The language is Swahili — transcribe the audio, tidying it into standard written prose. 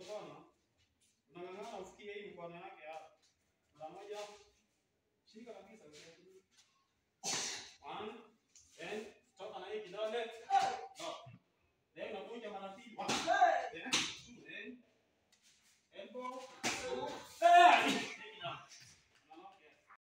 Unaona? Unang'ang'ana ufikie hii mkono yake hapa. Mara moja. Shika kabisa.